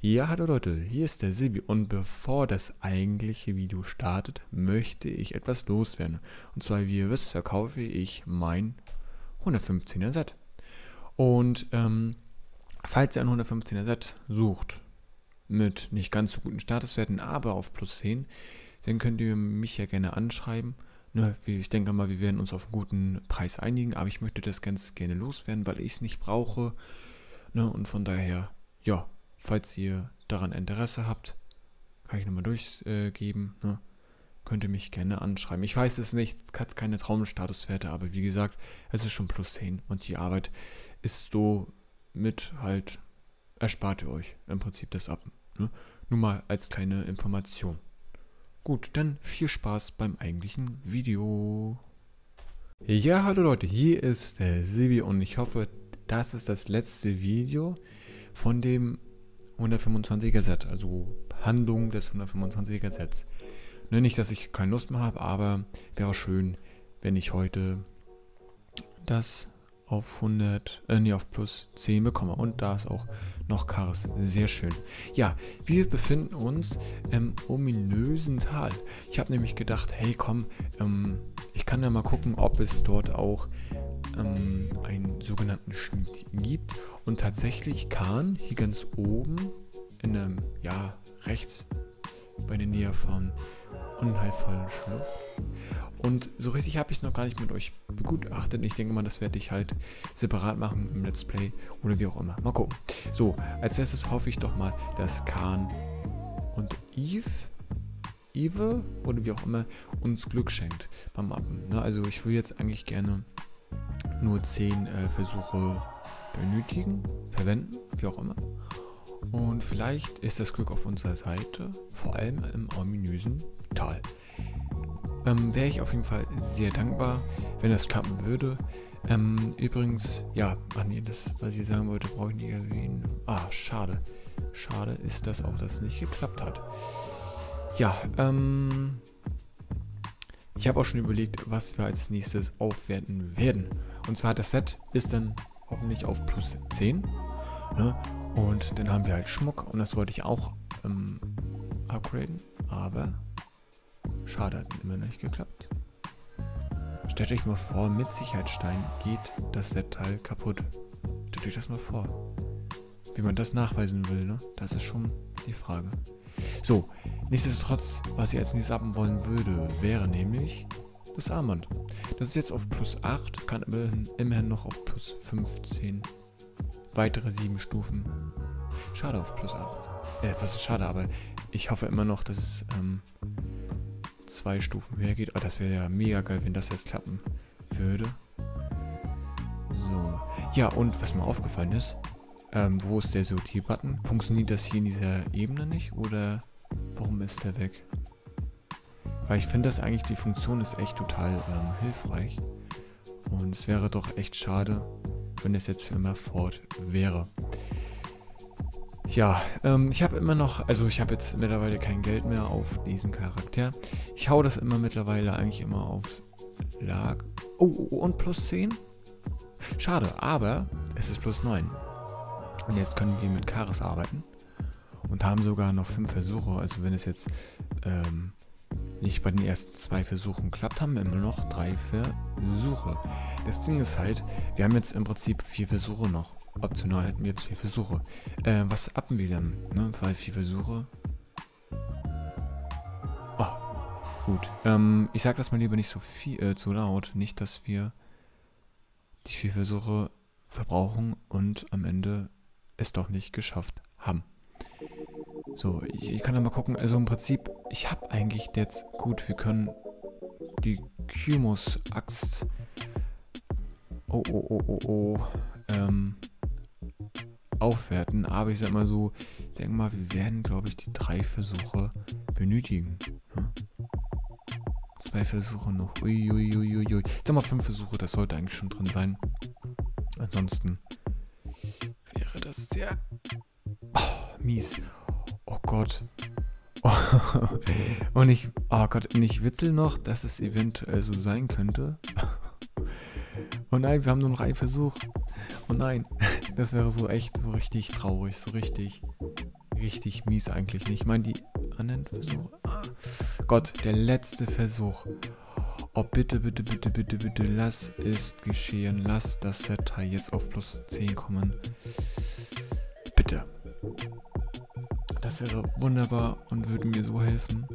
Ja, hallo Leute, hier ist der Silbi und bevor das eigentliche Video startet, möchte ich etwas loswerden. Und zwar, wie ihr wisst, verkaufe ich mein 115er Set. Und falls ihr ein 115er Set sucht, mit nicht ganz so guten Statuswerten, aber auf plus 10, dann könnt ihr mich ja gerne anschreiben. Ne, ich denke mal, wir werden uns auf einen guten Preis einigen, aber ich möchte das ganz gerne loswerden, weil ich es nicht brauche. Ne, und von daher, ja, falls ihr daran Interesse habt, kann ich nochmal durchgeben, ne? Könnt ihr mich gerne anschreiben. Ich weiß es nicht, hat keine Traumstatuswerte, aber wie gesagt, es ist schon plus 10 und die Arbeit ist so mit halt, erspart ihr euch im Prinzip das ab. Ne? Nur mal als kleine Information. Gut, dann viel Spaß beim eigentlichen Video. Ja, hallo Leute, hier ist der Silbi und ich hoffe, das ist das letzte Video von dem 125er Set, also Handlung des 125er Sets. Ne, nicht, dass ich keine Lust mehr habe, aber wäre schön, wenn ich heute das auf auf plus 10 bekomme. Und da ist auch noch Chaos. Sehr schön. Ja, wir befinden uns im ominösen Tal. Ich habe nämlich gedacht, hey komm, ich kann ja mal gucken, ob es dort auch einen sogenannten Schnitt gibt. Und tatsächlich kann hier ganz oben in einem, ja, rechts bei der Nähe von unheilvollen Schlucht. Und so richtig habe ich es noch gar nicht mit euch begutachtet. Ich denke mal, das werde ich halt separat machen im Let's Play oder wie auch immer. Mal gucken. So, als erstes hoffe ich doch mal, dass Khan und Eve oder wie auch immer uns Glück schenkt beim Mappen. Ne? Also ich will jetzt eigentlich gerne nur 10 Versuche verwenden, wie auch immer. Und vielleicht ist das Glück auf unserer Seite, vor allem im ominösen Tal. Wäre ich auf jeden Fall sehr dankbar, wenn das klappen würde. Übrigens, ja, das, was ich sagen wollte, brauche ich nicht erwähnen. Ah, schade. Schade ist das auch, dass es nicht geklappt hat. Ja, ich habe auch schon überlegt, was wir als nächstes aufwerten werden. Und zwar das Set ist dann hoffentlich auf plus 10. Ne? Und dann haben wir halt Schmuck und das wollte ich auch upgraden, aber schade, hat immer noch nicht geklappt. Stellt euch mal vor, mit Sicherheitsstein geht das Set-Teil kaputt. Stellt euch das mal vor. Wie man das nachweisen will, ne? Das ist schon die Frage. So, nichtsdestotrotz, was ich als nächstes haben wollen würde, wäre nämlich das Armband. Das ist jetzt auf plus 8, kann immerhin noch auf plus 15. Weitere 7 Stufen. Schade auf plus 8. Was ist schade, aber ich hoffe immer noch, dass es 2 Stufen höher geht. Oh, das wäre ja mega geil, wenn das jetzt klappen würde. So. Ja, und was mir aufgefallen ist, wo ist der Sortier-Button? Funktioniert das hier in dieser Ebene nicht? Oder warum ist der weg? Weil ich finde, dass eigentlich die Funktion ist echt total hilfreich. Und es wäre doch echt schade, wenn es jetzt für immer fort wäre. Ja, ich habe immer noch, also ich habe jetzt mittlerweile kein Geld mehr auf diesen Charakter. Ich hau das immer mittlerweile eigentlich immer aufs Lag. Oh, und plus 10? Schade, aber es ist plus 9. Und jetzt können wir mit Charis arbeiten. Und haben sogar noch 5 Versuche. Also wenn es jetzt nicht bei den ersten 2 Versuchen klappt, haben wir immer noch 3 Versuche. Das Ding ist halt, wir haben jetzt im Prinzip 4 Versuche noch. Optional hätten wir jetzt 4 Versuche. Was appen wir dann? Ne? Weil 4 Versuche. Oh, gut. Ich sag das mal lieber nicht so viel, zu laut. Nicht, dass wir die 4 Versuche verbrauchen und am Ende es doch nicht geschafft haben. So, ich kann da mal gucken. Also im Prinzip, ich habe eigentlich jetzt gut, wir können die Kymus-Axt aufwerten, aber ich sag mal so, ich denke mal, wir werden, glaube ich, die 3 Versuche benötigen. Hm? 2 Versuche noch. Uiuiuiui. Ich sag mal 5 Versuche, das sollte eigentlich schon drin sein. Ansonsten wäre das sehr mies. Oh Gott. Und oh Gott, und ich witzel noch, dass es eventuell so sein könnte. Oh nein, wir haben nur noch einen Versuch. Oh nein, das wäre so echt so richtig traurig, so richtig. richtig mies eigentlich nicht. Ich meine, die anderen Versuche... Ah, Gott, der letzte Versuch. Oh, bitte, bitte, bitte, bitte, bitte, lass es geschehen. Lass das Detail jetzt auf plus 10 kommen. Bitte. Das wäre wunderbar und würde mir so helfen.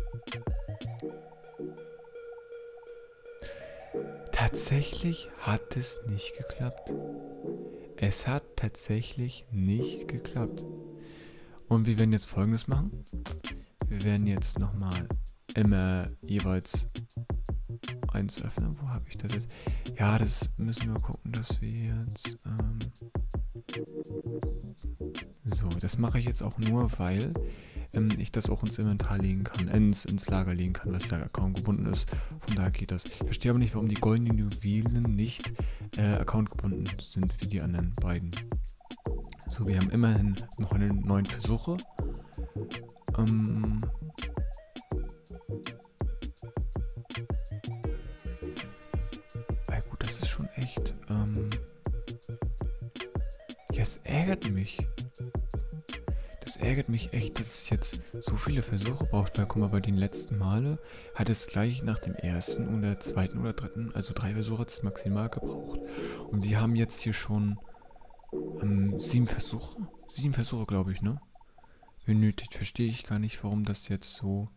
Tatsächlich hat es nicht geklappt. Es hat tatsächlich nicht geklappt. Und wir werden jetzt Folgendes machen. Wir werden jetzt nochmal immer jeweils eins öffnen. Wo habe ich das jetzt? Ja, das müssen wir gucken, dass wir jetzt... So, das mache ich jetzt auch nur, weil ich das auch ins Inventar legen kann, ins Lager legen kann, weil der Account gebunden ist. Von daher geht das. Ich verstehe aber nicht, warum die goldenen Juwelen nicht Account gebunden sind wie die anderen beiden. So, wir haben immerhin noch eine 9 Versuche. Gut, das ist schon echt. Ja, es ärgert mich. Das ärgert mich echt, dass es jetzt so viele Versuche braucht, weil guck mal, bei den letzten Male hat es gleich nach dem ersten oder zweiten oder dritten, also 3 Versuche hat es maximal gebraucht. Und wir haben jetzt hier schon 7 Versuche. 7 Versuche, glaube ich, ne? Benötigt. Verstehe ich gar nicht, warum das jetzt so...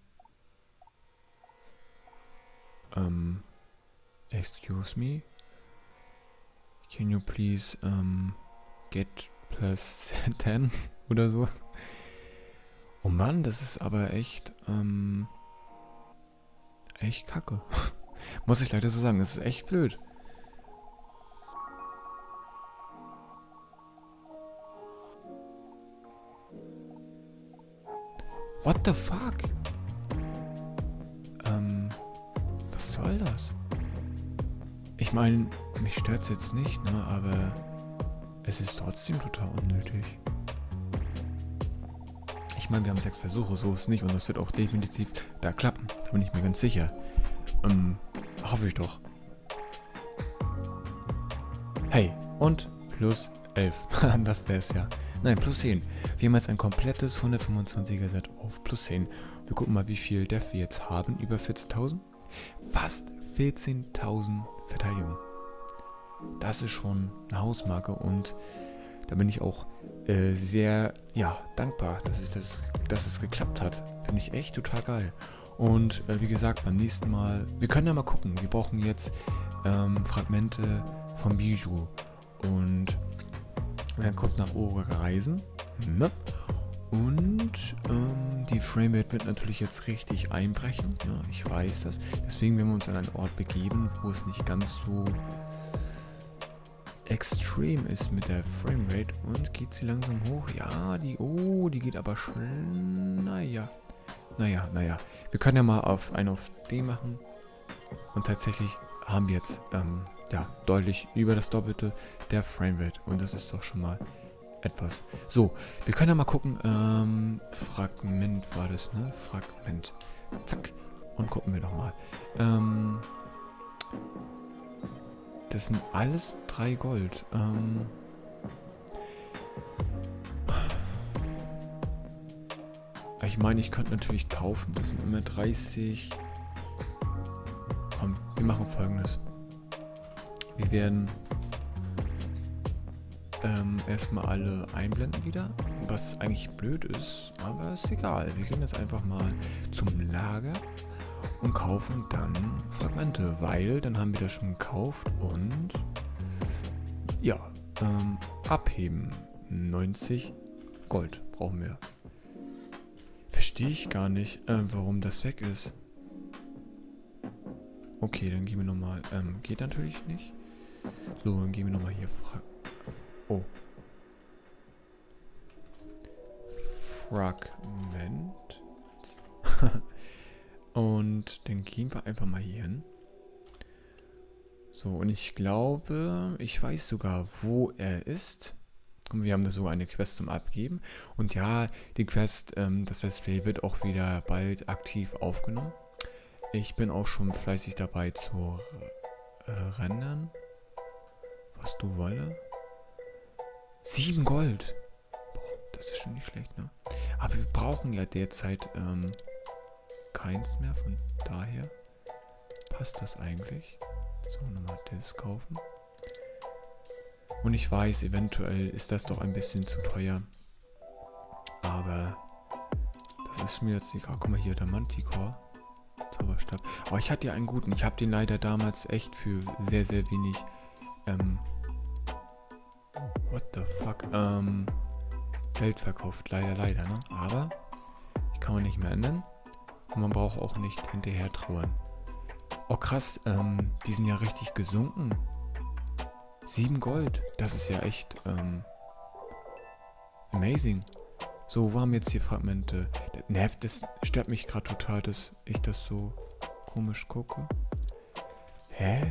excuse me? Can you please get plus 10 oder so? Oh Mann, das ist aber echt, echt kacke. Muss ich leider so sagen, das ist echt blöd. What the fuck? Was soll das? Ich meine, mich stört es jetzt nicht, ne, aber es ist trotzdem total unnötig. Ich meine, wir haben 6 Versuche, so ist es nicht und das wird auch definitiv da klappen, da bin ich mir ganz sicher. Hoffe ich doch. Hey, und plus 11. Das wäre es ja. Nein, plus 10. Wir haben jetzt ein komplettes 125er Set auf plus 10. Wir gucken mal, wie viel Def wir jetzt haben. Über 40.000. Fast 14.000 Verteidigung. Das ist schon eine Hausmarke und da bin ich auch sehr dankbar, dass es geklappt hat. Finde ich echt total geil. Und wie gesagt, beim nächsten Mal, wir können ja mal gucken. Wir brauchen jetzt Fragmente vom Bijou. Und wir werden kurz nach Uruk reisen. Ne? Und die Framerate wird natürlich jetzt richtig einbrechen. Ja, ich weiß das. Deswegen werden wir uns an einen Ort begeben, wo es nicht ganz so extrem ist mit der Framerate. Und geht sie langsam hoch? Ja, die geht aber schnell. Naja. Wir können ja mal auf D machen. Und tatsächlich haben wir jetzt deutlich über das Doppelte der Framerate. Und das ist doch schon mal etwas. So, wir können ja mal gucken. Fragment war das, ne? Fragment. Zack. Und gucken wir doch mal. Das sind alles 3 Gold. Ich meine, ich könnte natürlich kaufen. Das sind immer 30. Komm, wir machen Folgendes. Wir werden erstmal alle einblenden wieder. Was eigentlich blöd ist, aber ist egal. Wir gehen jetzt einfach mal zum Lager und kaufen dann Fragmente, weil dann haben wir das schon gekauft und ja, abheben. 90 Gold brauchen wir. Verstehe ich gar nicht, warum das weg ist. Okay, dann gehen wir nochmal. Geht natürlich nicht. So, dann gehen wir nochmal hier. Oh. Fragment. Und dann gehen wir einfach mal hier hin. So, und ich glaube, ich weiß sogar, wo er ist. Und wir haben da sogar eine Quest zum Abgeben. Und ja, die Quest, das Let's Play wird auch wieder bald aktiv aufgenommen. Ich bin auch schon fleißig dabei zu rendern. Was du wolle. 7 Gold. Das ist schon nicht schlecht, ne? Aber wir brauchen ja derzeit keins mehr. Von daher passt das eigentlich. So, nochmal das kaufen. Und ich weiß, eventuell ist das doch ein bisschen zu teuer. Aber das ist mir jetzt egal. Guck mal hier, der Manticore. Zauberstab. Aber ich hatte ja einen guten. Ich habe den leider damals echt für sehr, sehr wenig what the fuck? Geld verkauft. Leider, ne? Aber die kann man nicht mehr ändern. Und man braucht auch nicht hinterher trauern. Oh krass, die sind ja richtig gesunken. 7 Gold. Das ist ja echt amazing. So, wo haben jetzt hier Fragmente? Nervt, das stört mich gerade total, dass ich das so komisch gucke. Hä?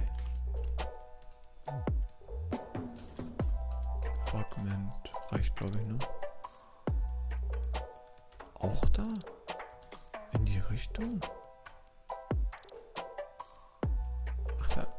Fragment reicht, glaube ich, ne? Auch da? In die Richtung? Ach, da.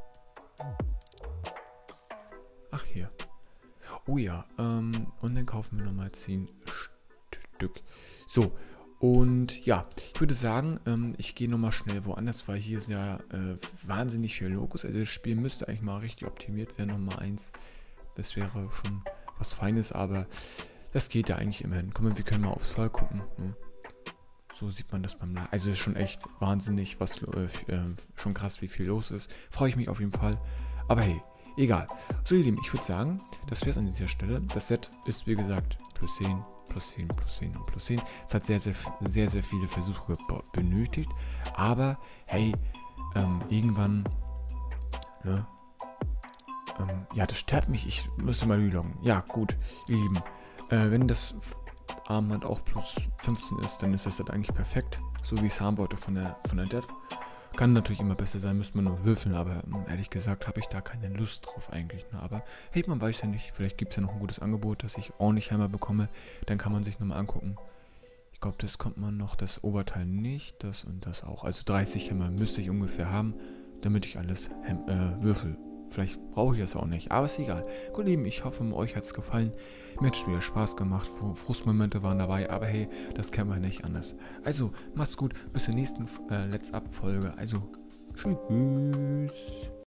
Ach, hier. Oh ja, und dann kaufen wir nochmal 10 Stück. So, und ja, ich würde sagen, ich gehe nochmal schnell woanders, weil hier ist ja wahnsinnig viel Logos. Also das Spiel müsste eigentlich mal richtig optimiert werden, Nummer 1. Das wäre schon was Feines, aber das geht ja eigentlich immerhin. Guck mal, wir können mal aufs Fall gucken. Ne? So sieht man das beim Laden. Also ist schon echt wahnsinnig, was schon krass, wie viel los ist. Freue ich mich auf jeden Fall. Aber hey, egal. So ihr Lieben, ich würde sagen, das wäre es an dieser Stelle. Das Set ist wie gesagt plus 10, plus 10, plus 10 und plus 10. Es hat sehr viele Versuche benötigt. Aber hey, irgendwann, ne? Ja, das stört mich. Ich müsste mal reloggen. Ja, gut, ihr Lieben. Wenn das Armband auch plus 15 ist, dann ist das halt eigentlich perfekt. So wie es haben wollte von der Death. Kann natürlich immer besser sein, müsste man nur würfeln, aber ehrlich gesagt habe ich da keine Lust drauf eigentlich. Ne? Aber hey, man weiß ja nicht, vielleicht gibt es ja noch ein gutes Angebot, dass ich ordentlich Hammer bekomme. Dann kann man sich nochmal angucken. Ich glaube, das kommt man noch, das Oberteil nicht, das und das auch. Also 30 Hammer müsste ich ungefähr haben, damit ich alles würfel. Vielleicht brauche ich das auch nicht, aber ist egal. Gut, Lieben, ich hoffe, euch hat es gefallen. Mir hat es wieder Spaß gemacht, Frustmomente waren dabei, aber hey, das kennen wir nicht anders. Also, macht's gut, bis zur nächsten Let's Up-Folge. Also, tschüss.